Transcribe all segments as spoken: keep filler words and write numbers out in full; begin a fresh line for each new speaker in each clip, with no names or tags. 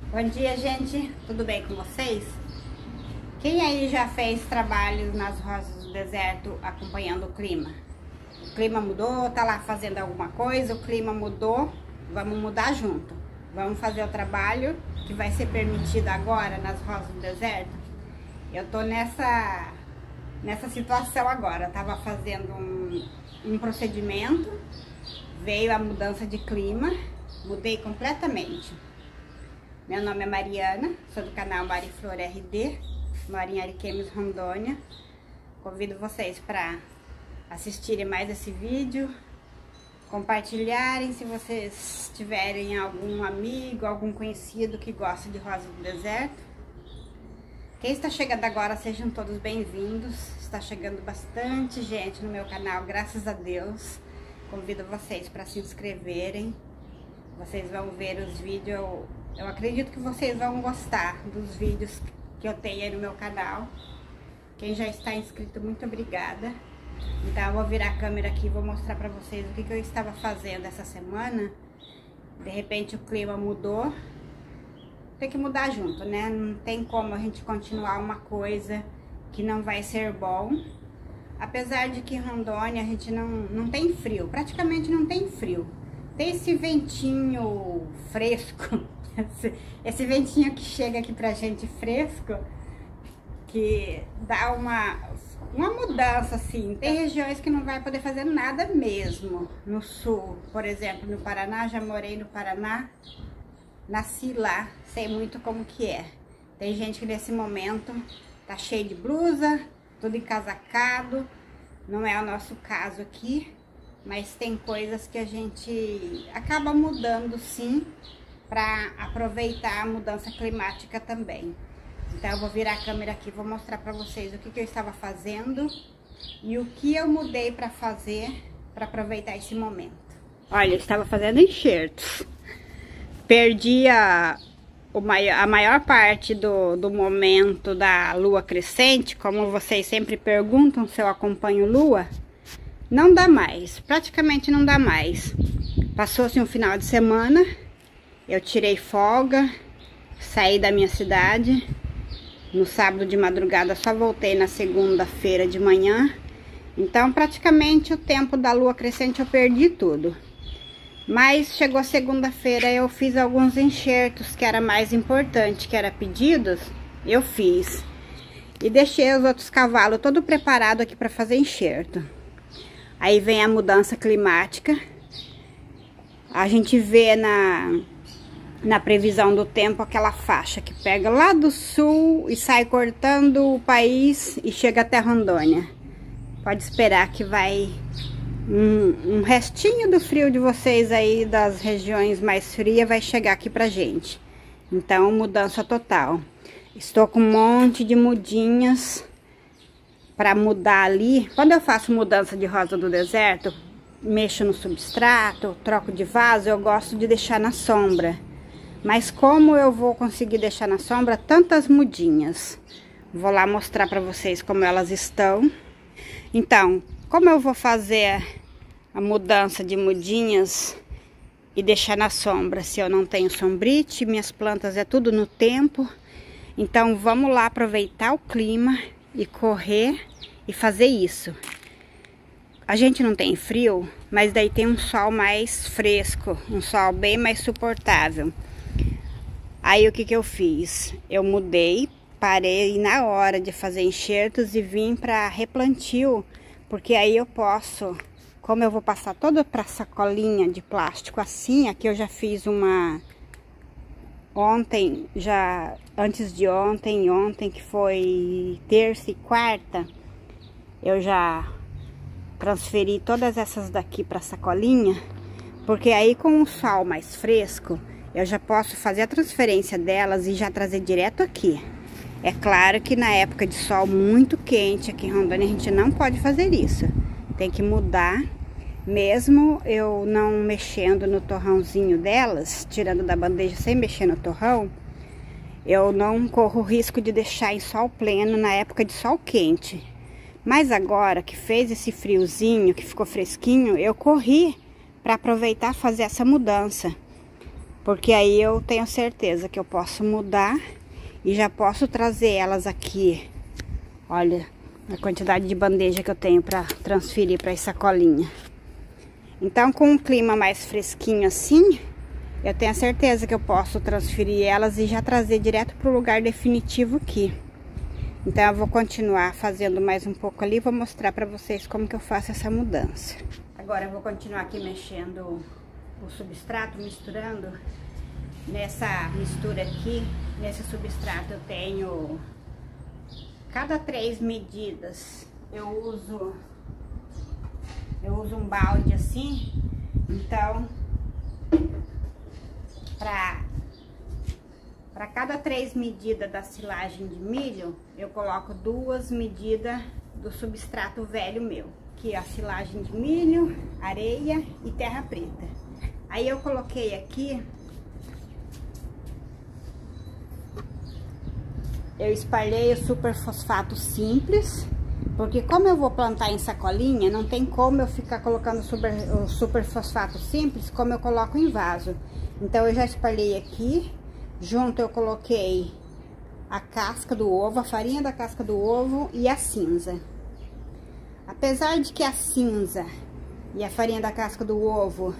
Bom dia, gente. Tudo bem com vocês? Quem aí já fez trabalhos nas roças do deserto acompanhando o clima? O clima mudou, tá lá fazendo alguma coisa, o clima mudou, vamos mudar junto. Vamos fazer o trabalho que vai ser permitido agora nas roças do deserto? Eu tô nessa, nessa situação agora. Eu tava fazendo um, um procedimento, veio a mudança de clima, mudei completamente. Meu nome é Mariana, sou do canal Mariflor R D, moro em Ariquemes, Rondônia. Convido vocês para assistirem mais esse vídeo, compartilharem se vocês tiverem algum amigo, algum conhecido que gosta de rosa do deserto. Quem está chegando agora, sejam todos bem-vindos. Está chegando bastante gente no meu canal, graças a Deus. Convido vocês para se inscreverem. Vocês vão ver os vídeos, eu, eu acredito que vocês vão gostar dos vídeos que eu tenho aí no meu canal. Quem já está inscrito, muito obrigada. Então eu vou virar a câmera aqui e vou mostrar para vocês o que, que eu estava fazendo essa semana. De repente o clima mudou, tem que mudar junto, né? Não tem como a gente continuar uma coisa que não vai ser bom. Apesar de que em Rondônia a gente não, não tem frio, praticamente não tem frio. Tem esse ventinho fresco, esse, esse ventinho que chega aqui pra gente fresco, que dá uma, uma mudança assim. Tem regiões que não vai poder fazer nada mesmo. No sul, por exemplo, no Paraná, já morei no Paraná, nasci lá, sei muito como que é. Tem gente que nesse momento tá cheio de blusa, tudo encasacado, não é o nosso caso aqui. Mas tem coisas que a gente acaba mudando sim, para aproveitar a mudança climática também. Então eu vou virar a câmera aqui, vou mostrar para vocês o que, que eu estava fazendo e o que eu mudei para fazer para aproveitar esse momento. Olha, eu estava fazendo enxertos. Perdi a, o maior, a maior parte do, do momento da lua crescente, como vocês sempre perguntam se eu acompanho lua. Não dá mais, praticamente não dá mais. Passou-se um final de semana, eu tirei folga, saí da minha cidade. No sábado de madrugada só voltei na segunda-feira de manhã. Então praticamente o tempo da lua crescente eu perdi tudo. Mas chegou segunda-feira, eu fiz alguns enxertos que era mais importante, que era pedidos, eu fiz. E deixei os outros cavalos todo preparado aqui para fazer enxerto. Aí vem a mudança climática, a gente vê na, na previsão do tempo aquela faixa que pega lá do sul e sai cortando o país e chega até Rondônia. Pode esperar que vai um, um restinho do frio de vocês aí das regiões mais frias vai chegar aqui pra gente. Então mudança total. Estou com um monte de mudinhas para mudar ali. Quando eu faço mudança de rosa do deserto, mexo no substrato, troco de vaso, eu gosto de deixar na sombra. Mas como eu vou conseguir deixar na sombra tantas mudinhas? Vou lá mostrar para vocês como elas estão. Então, como eu vou fazer a mudança de mudinhas e deixar na sombra se eu não tenho sombrite, minhas plantas é tudo no tempo. Então vamos lá aproveitar o clima e correr e fazer isso. A gente não tem frio, mas daí tem um sol mais fresco, um sol bem mais suportável. Aí o que que eu fiz? Eu mudei, parei na hora de fazer enxertos e vim para replantio, porque aí eu posso, como eu vou passar toda para sacolinha de plástico assim, aqui eu já fiz uma ontem, já antes de ontem, ontem que foi terça e quarta, eu já transferi todas essas daqui para sacolinha, porque aí com o sol mais fresco, eu já posso fazer a transferência delas e já trazer direto aqui. É claro que na época de sol muito quente aqui em Rondônia a gente não pode fazer isso. Tem que mudar, mesmo eu não mexendo no torrãozinho delas, tirando da bandeja sem mexer no torrão, eu não corro o risco de deixar em sol pleno na época de sol quente. Mas agora que fez esse friozinho, que ficou fresquinho, eu corri para aproveitar fazer essa mudança. porque aí eu tenho certeza que eu posso mudar e já posso trazer elas aqui. Olha a quantidade de bandeja que eu tenho para transferir para essa sacolinha. Então, com um clima mais fresquinho assim, eu tenho certeza que eu posso transferir elas e já trazer direto para o lugar definitivo aqui. Então, eu vou continuar fazendo mais um pouco ali, vou mostrar para vocês como que eu faço essa mudança. Agora, eu vou continuar aqui mexendo o substrato, misturando. Nessa mistura aqui, nesse substrato, eu tenho cada três medidas. Eu uso, eu uso um balde assim, então, para para cada três medidas da silagem de milho, eu coloco duas medidas do substrato velho meu, que é a silagem de milho, areia e terra preta. Aí eu coloquei aqui, eu espalhei o super fosfato simples, porque como eu vou plantar em sacolinha, não tem como eu ficar colocando super, o super fosfato simples como eu coloco em vaso. Então eu já espalhei aqui, junto eu coloquei a casca do ovo, a farinha da casca do ovo e a cinza. Apesar de que a cinza e a farinha da casca do ovo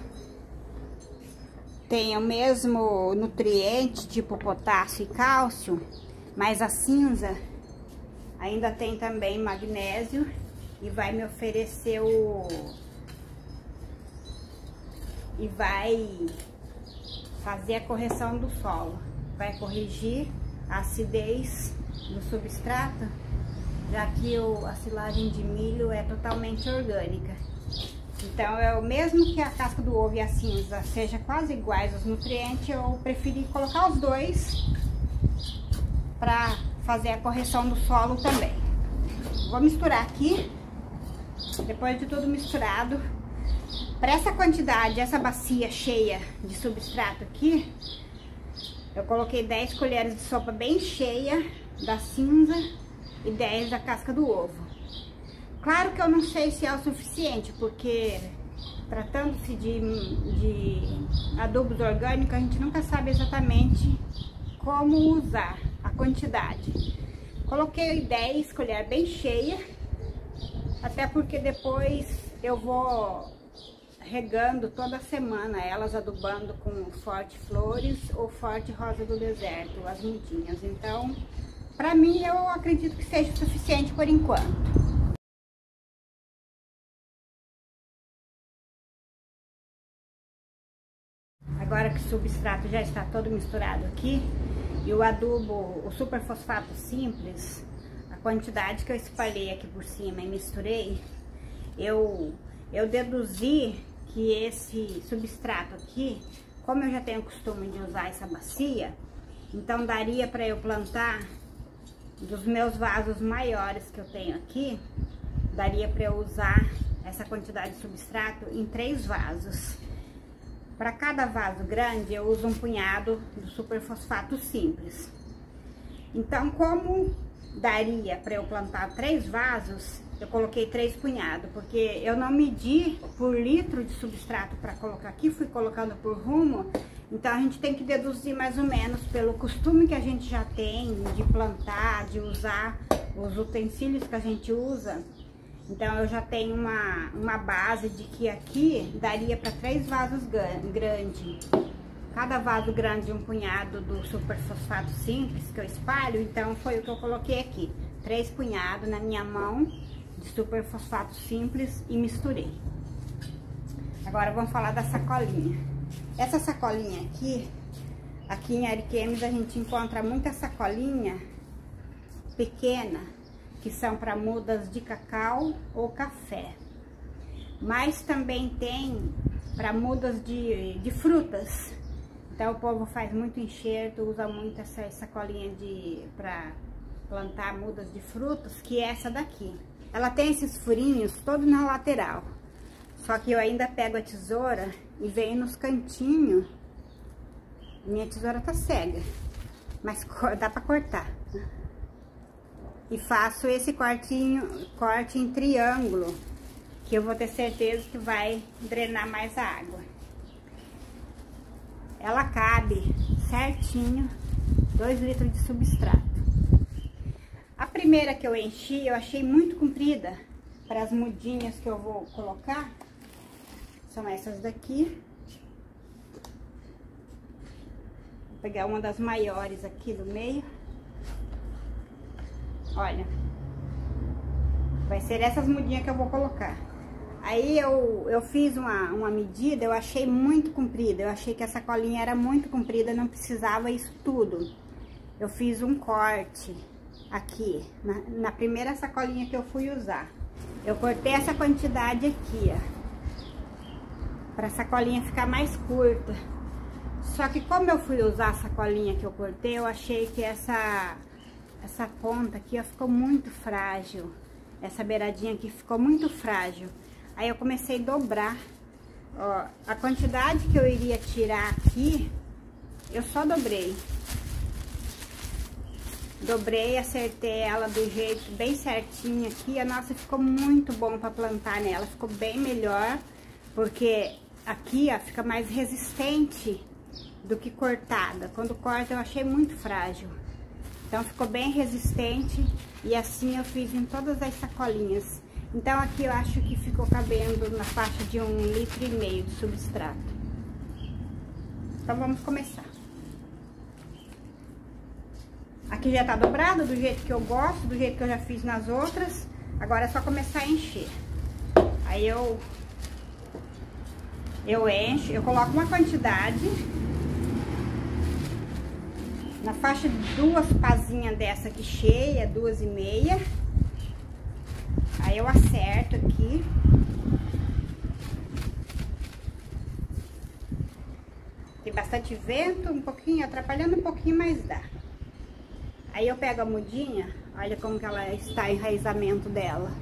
tem o mesmo nutriente, tipo potássio e cálcio, mas a cinza ainda tem também magnésio e vai me oferecer o... e vai fazer a correção do solo. Vai corrigir a acidez do substrato, já que o, a silagem de milho é totalmente orgânica. Então, eu, mesmo que a casca do ovo e a cinza sejam quase iguais os nutrientes, eu preferi colocar os dois para fazer a correção do solo também. Vou misturar aqui. Depois de tudo misturado, para essa quantidade, essa bacia cheia de substrato aqui, eu coloquei dez colheres de sopa bem cheia da cinza e dez da casca do ovo. Claro que eu não sei se é o suficiente, porque tratando-se de, de adubos orgânicos, a gente nunca sabe exatamente como usar a quantidade. Coloquei dez colheres bem cheia, até porque depois eu vou regando toda semana elas, adubando com Forte Flores ou Forte Rosa do Deserto, as mudinhas. Então, pra mim, eu acredito que seja suficiente por enquanto. Agora que o substrato já está todo misturado aqui, e o adubo, o super fosfato simples, a quantidade que eu espalhei aqui por cima e misturei, eu, eu deduzi que esse substrato aqui, como eu já tenho o costume de usar essa bacia, então daria para eu plantar dos meus vasos maiores que eu tenho aqui, daria para eu usar essa quantidade de substrato em três vasos. Para cada vaso grande, eu uso um punhado do super fosfato simples. Então, como daria para eu plantar três vasos, eu coloquei três punhados, porque eu não medi por litro de substrato para colocar aqui, fui colocando por rumo. Então, a gente tem que deduzir mais ou menos pelo costume que a gente já tem de plantar, de usar os utensílios que a gente usa. Então, eu já tenho uma, uma base de que aqui daria para três vasos grandes. Cada vaso grande, um punhado do super fosfato simples que eu espalho. Então, foi o que eu coloquei aqui. Três punhados na minha mão de super fosfato simples e misturei. Agora, vamos falar da sacolinha. Essa sacolinha aqui, aqui em Ariquemes, a gente encontra muita sacolinha pequena, que são para mudas de cacau ou café. Mas também tem para mudas de, de frutas. Então, o povo faz muito enxerto, usa muito essa sacolinha de para plantar mudas de frutas, que é essa daqui. Ela tem esses furinhos todos na lateral. Só que eu ainda pego a tesoura e venho nos cantinhos. Minha tesoura tá cega, mas dá pra cortar. E faço esse cortinho, corte em triângulo, que eu vou ter certeza que vai drenar mais a água. ela cabe certinho dois litros de substrato. A primeira que eu enchi, eu achei muito comprida para as mudinhas que eu vou colocar. São essas daqui. Vou pegar uma das maiores aqui do meio. Olha. Vai ser essas mudinhas que eu vou colocar. Aí eu, eu fiz uma, uma medida, eu achei muito comprida. Eu achei que essa colinha era muito comprida, não precisava isso tudo. Eu fiz um corte aqui, na, na primeira sacolinha que eu fui usar. Eu cortei essa quantidade aqui, ó. Pra sacolinha ficar mais curta. Só que como eu fui usar a sacolinha que eu cortei, eu achei que essa, essa ponta aqui, ó, ficou muito frágil. Essa beiradinha aqui ficou muito frágil. Aí eu comecei a dobrar. Ó, a quantidade que eu iria tirar aqui, eu só dobrei. Dobrei, acertei ela do jeito bem certinho aqui. A nossa ficou muito bom para plantar nela. Ficou bem melhor, porque aqui, ó, fica mais resistente do que cortada. Quando corta eu achei muito frágil. Então ficou bem resistente e assim eu fiz em todas as sacolinhas. Então aqui eu acho que ficou cabendo na faixa de um litro e meio de substrato. Então vamos começar. Aqui já tá dobrado do jeito que eu gosto, do jeito que eu já fiz nas outras. Agora é só começar a encher. Aí eu, eu encho, eu coloco uma quantidade. Na faixa de duas pazinhas dessa aqui cheia, duas e meia. Aí eu acerto aqui. Tem bastante vento, um pouquinho, atrapalhando um pouquinho, mas dá. Aí eu pego a mudinha, olha como que ela está o enraizamento dela.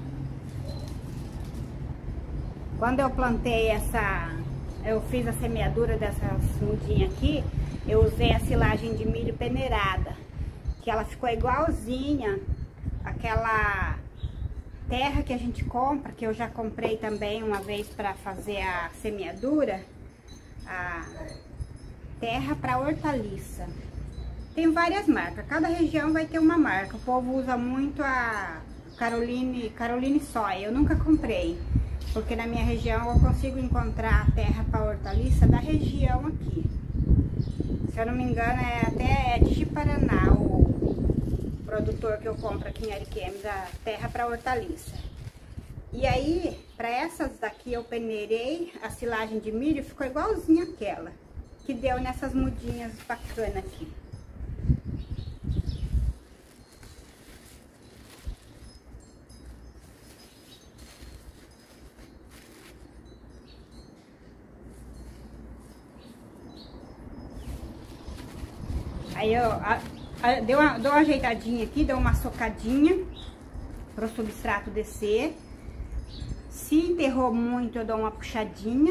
Quando eu plantei essa, eu fiz a semeadura dessas mudinhas aqui, eu usei a silagem de milho peneirada, que ela ficou igualzinha aquela terra que a gente compra, que eu já comprei também uma vez para fazer a semeadura, a terra para hortaliça. Tem várias marcas, cada região vai ter uma marca. O povo usa muito a Caroline, Caroline Soia. Eu nunca comprei, porque na minha região eu consigo encontrar a terra para hortaliça da região aqui. Se eu não me engano, é até é de Paraná o produtor que eu compro aqui em Ariquemes, a terra para hortaliça. E aí, para essas daqui eu peneirei a silagem de milho, ficou igualzinha aquela que deu nessas mudinhas bacanas aqui. Aí eu a, a, deu uma, dou uma ajeitadinha aqui, dou uma socadinha para o substrato descer. Se enterrou muito, eu dou uma puxadinha.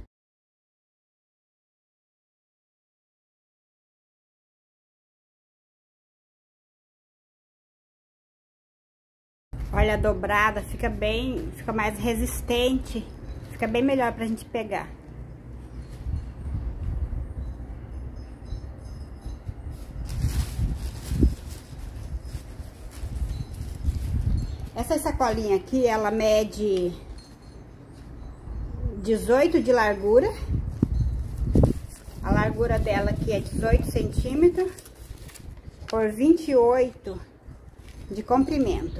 Olha a dobrada, fica bem, fica mais resistente, fica bem melhor pra gente pegar. Essa sacolinha aqui, ela mede dezoito de largura. A largura dela aqui é dezoito centímetros por vinte e oito de comprimento.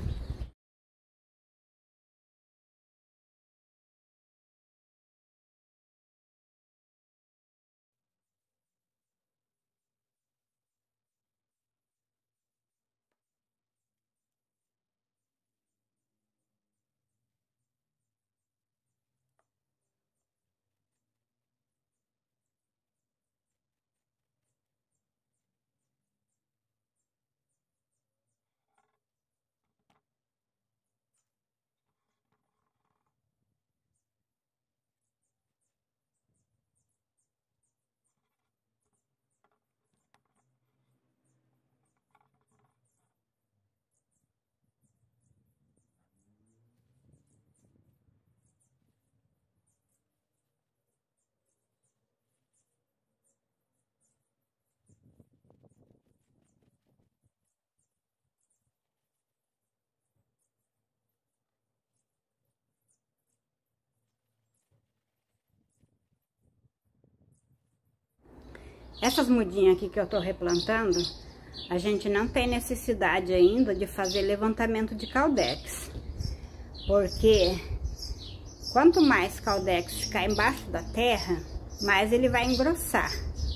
Essas mudinhas aqui que eu tô replantando, a gente não tem necessidade ainda de fazer levantamento de caldex. Porque quanto mais caldex ficar embaixo da terra, mais ele vai engrossar.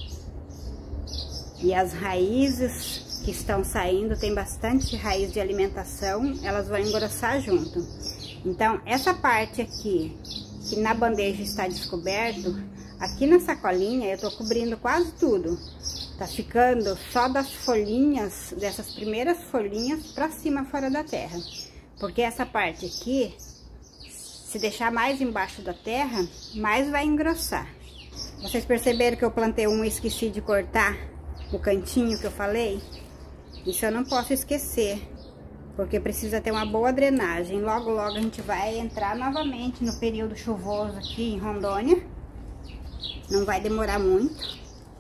E as raízes que estão saindo, tem bastante raiz de alimentação, elas vão engrossar junto. Então, essa parte aqui, que na bandeja está descoberto, aqui na sacolinha eu tô cobrindo quase tudo. Tá ficando só das folhinhas, dessas primeiras folhinhas pra cima fora da terra. Porque essa parte aqui, se deixar mais embaixo da terra, mais vai engrossar. Vocês perceberam que eu plantei um e esqueci de cortar o cantinho que eu falei? Isso eu não posso esquecer, porque precisa ter uma boa drenagem. Logo, logo a gente vai entrar novamente no período chuvoso aqui em Rondônia. Não vai demorar muito.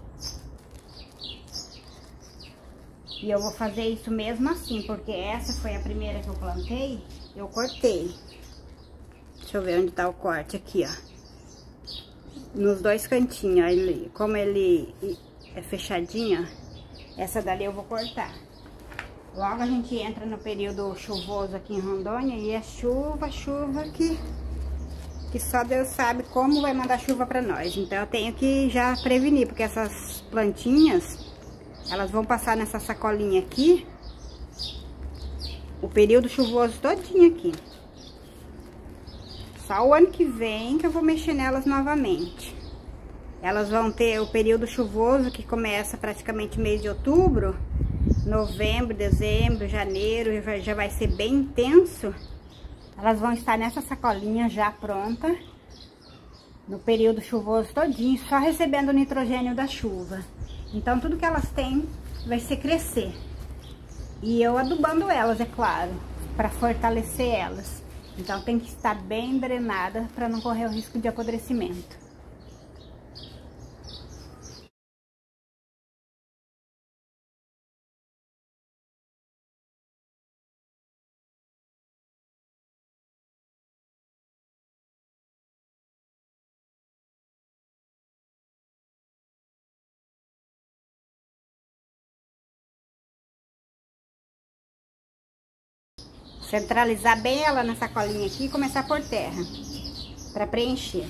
E eu vou fazer isso mesmo assim, porque essa foi a primeira que eu plantei, eu cortei. Deixa eu ver onde tá o corte aqui, ó. Nos dois cantinhos, ó, ele, como ele é fechadinho, ó, essa dali eu vou cortar. Logo a gente entra no período chuvoso aqui em Rondônia e é chuva, chuva que, que só Deus sabe como vai mandar chuva pra nós. Então eu tenho que já prevenir, porque essas plantinhas, elas vão passar nessa sacolinha aqui o período chuvoso todinho aqui. Só o ano que vem que eu vou mexer nelas novamente. Elas vão ter o período chuvoso que começa praticamente mês de outubro. Novembro, dezembro, janeiro, já vai ser bem intenso. Elas vão estar nessa sacolinha já pronta, no período chuvoso todinho, só recebendo o nitrogênio da chuva. Então tudo que elas têm vai ser crescer. E eu adubando elas, é claro, para fortalecer elas. Então tem que estar bem drenada para não correr o risco de apodrecimento. Centralizar bem ela na sacolinha aqui e começar por terra, para preencher.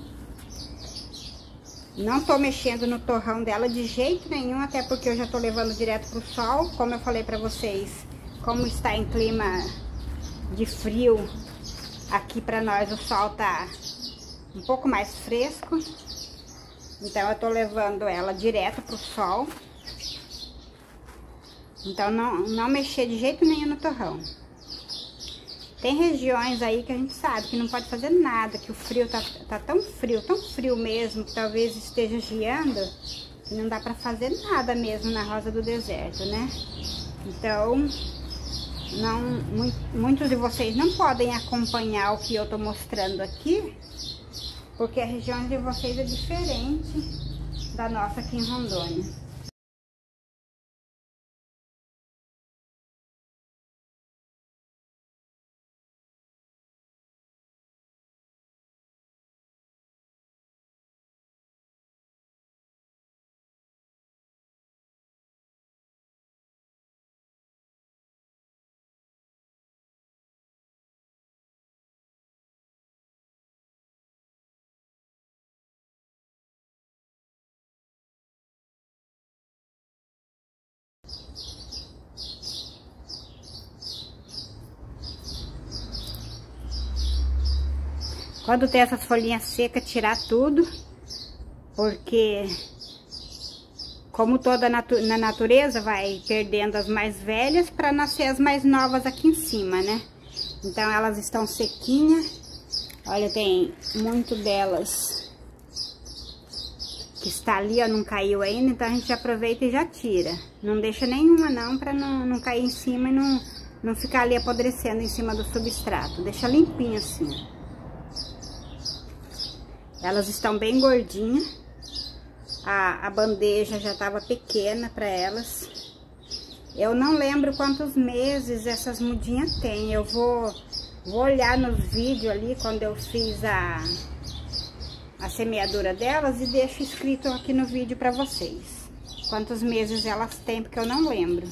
Não tô mexendo no torrão dela de jeito nenhum, até porque eu já tô levando direto pro sol. Como eu falei pra vocês, como está em clima de frio, aqui pra nós o sol tá um pouco mais fresco. Então eu tô levando ela direto pro sol. Então não, não mexer de jeito nenhum no torrão. Tem regiões aí que a gente sabe que não pode fazer nada, que o frio tá, tá tão frio, tão frio mesmo, que talvez esteja geando, que não dá pra fazer nada mesmo na rosa do deserto, né? Então, não, muito, muitos de vocês não podem acompanhar o que eu tô mostrando aqui, porque a região de vocês é diferente da nossa aqui em Rondônia. Quando tem essas folhinhas secas, tirar tudo, porque como toda natu na natureza vai perdendo as mais velhas para nascer as mais novas aqui em cima, né? Então elas estão sequinhas. Olha, tem muito delas que está ali, ó, não caiu ainda, então a gente aproveita e já tira. Não deixa nenhuma não, para não, não cair em cima e não, não ficar ali apodrecendo em cima do substrato. Deixa limpinho assim, ó. Elas estão bem gordinhas. A, a bandeja já estava pequena para elas. Eu não lembro quantos meses essas mudinhas têm. Eu vou, vou olhar nos vídeos ali quando eu fiz a, a semeadura delas e deixo escrito aqui no vídeo para vocês. quantos meses elas têm, porque eu não lembro.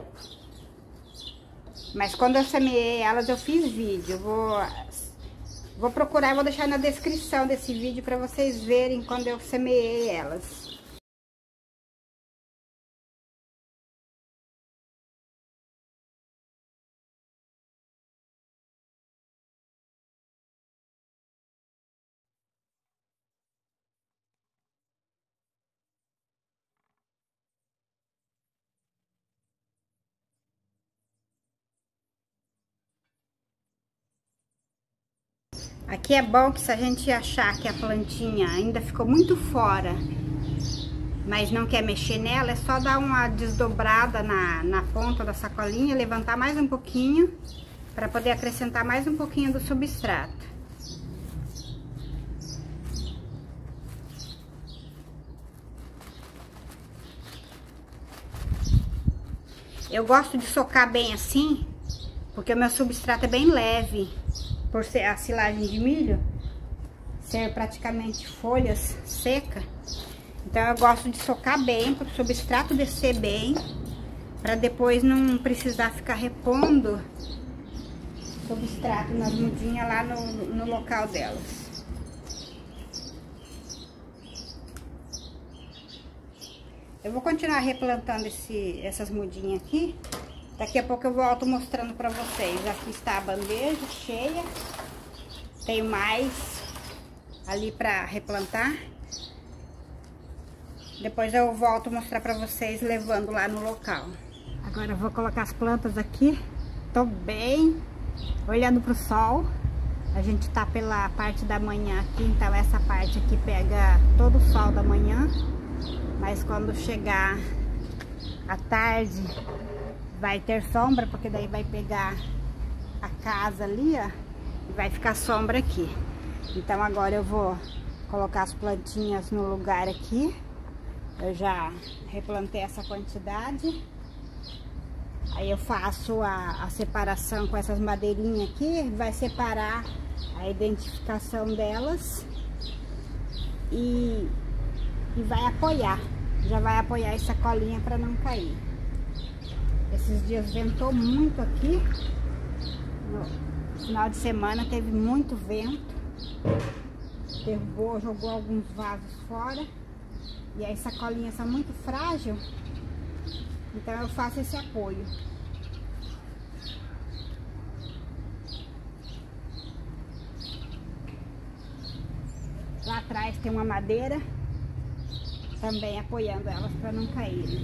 Mas quando eu semeei elas, eu fiz vídeo. Eu vou, vou procurar e vou deixar na descrição desse vídeo para vocês verem quando eu semeei elas. Aqui é bom que se a gente achar que a plantinha ainda ficou muito fora, mas não quer mexer nela, é só dar uma desdobrada na, na ponta da sacolinha, levantar mais um pouquinho, para poder acrescentar mais um pouquinho do substrato. Eu gosto de socar bem assim, porque o meu substrato é bem leve. Por ser a silagem de milho ser praticamente folhas secas, então eu gosto de socar bem para o substrato descer bem, para depois não precisar ficar repondo substrato nas mudinhas lá no, no local delas. Eu vou continuar replantando esse, essas mudinhas aqui. Daqui a pouco eu volto mostrando pra vocês. Aqui está a bandeja cheia. Tenho mais ali pra replantar. Depois eu volto mostrar pra vocês levando lá no local. Agora eu vou colocar as plantas aqui. Tô bem olhando pro sol. A gente tá pela parte da manhã aqui, então essa parte aqui pega todo o sol da manhã. Mas quando chegar à tarde, vai ter sombra, porque daí vai pegar a casa ali, ó, e vai ficar sombra aqui. Então agora eu vou colocar as plantinhas no lugar aqui. Eu já replantei essa quantidade. Aí eu faço a, a separação com essas madeirinhas aqui, vai separar a identificação delas e, e vai apoiar. Já vai apoiar essa colinha para não cair. Esses dias ventou muito aqui. No final de semana teve muito vento. Derrubou, jogou alguns vasos fora. E aí sacolinhas são muito frágil. Então eu faço esse apoio. Lá atrás tem uma madeira, também apoiando elas para não caírem.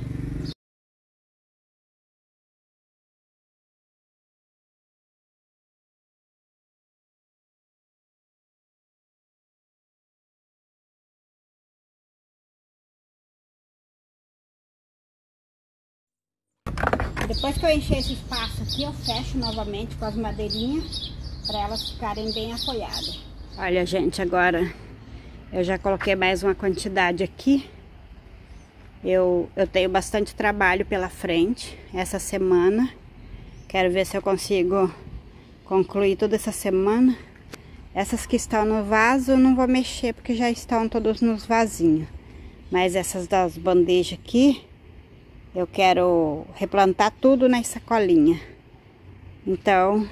Depois que eu encher esse espaço aqui, eu fecho novamente com as madeirinhas para elas ficarem bem apoiadas. Olha, gente, agora eu já coloquei mais uma quantidade aqui. Eu, eu tenho bastante trabalho pela frente essa semana. Quero ver se eu consigo concluir toda essa semana. Essas que estão no vaso eu não vou mexer porque já estão todos nos vasinhos. Mas essas das bandejas aqui, eu quero replantar tudo nas sacolinhas. Então,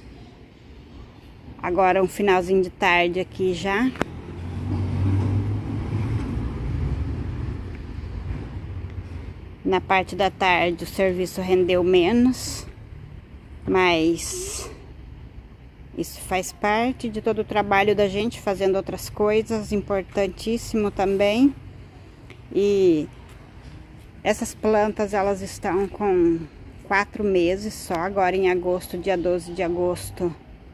agora um finalzinho de tarde aqui já. Na parte da tarde o serviço rendeu menos, mas isso faz parte de todo o trabalho da gente, fazendo outras coisas, importantíssimo também. E essas plantas, elas estão com quatro meses só, agora em agosto, dia doze de agosto,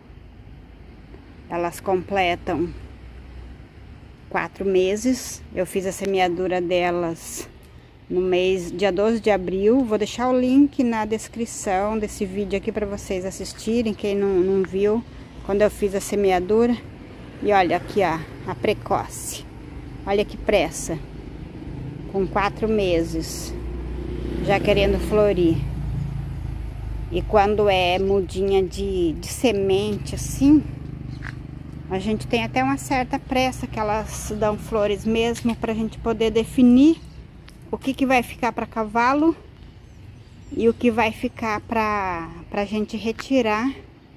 elas completam quatro meses. Eu fiz a semeadura delas no mês, dia doze de abril. Vou deixar o link na descrição desse vídeo aqui para vocês assistirem, quem não, não viu, quando eu fiz a semeadura. E olha aqui, ó, a precoce. Olha que pressa. Com quatro meses, já querendo florir. E quando é mudinha de, de semente assim, a gente tem até uma certa pressa, que elas dão flores mesmo, pra gente poder definir o que que vai ficar para cavalo e o que vai ficar para pra gente retirar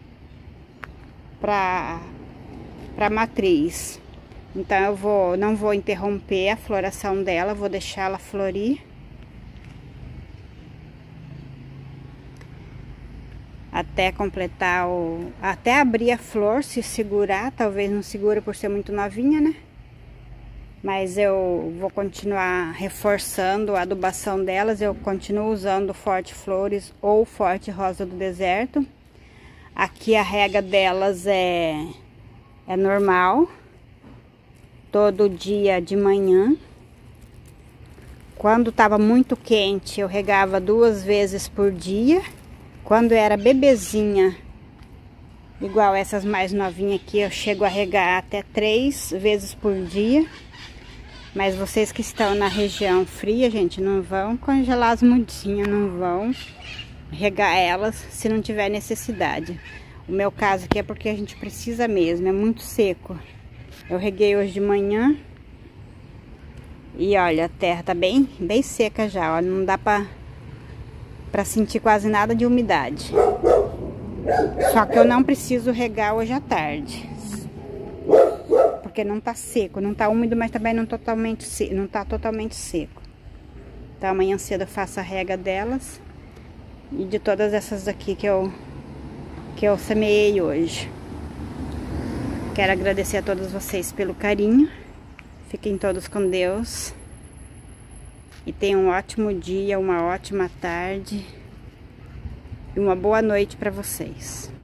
para para matriz. Então eu vou não vou interromper a floração dela, vou deixar ela florir até completar o até abrir a flor, se segurar, talvez não segura por ser muito novinha, né? Mas eu vou continuar reforçando a adubação delas. Eu continuo usando Forte Flores ou Forte Rosa do Deserto. Aqui a rega delas é, é normal. Todo dia de manhã. Quando estava muito quente, eu regava duas vezes por dia. Quando era bebezinha, igual essas mais novinhas aqui, eu chego a regar até três vezes por dia. Mas vocês que estão na região fria, gente, não vão congelar as mudinhas, não vão regar elas se não tiver necessidade. O meu caso aqui é porque a gente precisa mesmo, é muito seco. Eu reguei hoje de manhã e olha, a terra tá bem, bem seca já, ó, não dá pra, pra sentir quase nada de umidade. Só que eu não preciso regar hoje à tarde. Porque não tá seco, não tá úmido, mas também não totalmente seco, não tá totalmente seco. Então amanhã cedo eu faço a rega delas e de todas essas aqui que eu que eu semeei hoje. Quero agradecer a todos vocês pelo carinho. Fiquem todos com Deus e tenham um ótimo dia, uma ótima tarde e uma boa noite para vocês.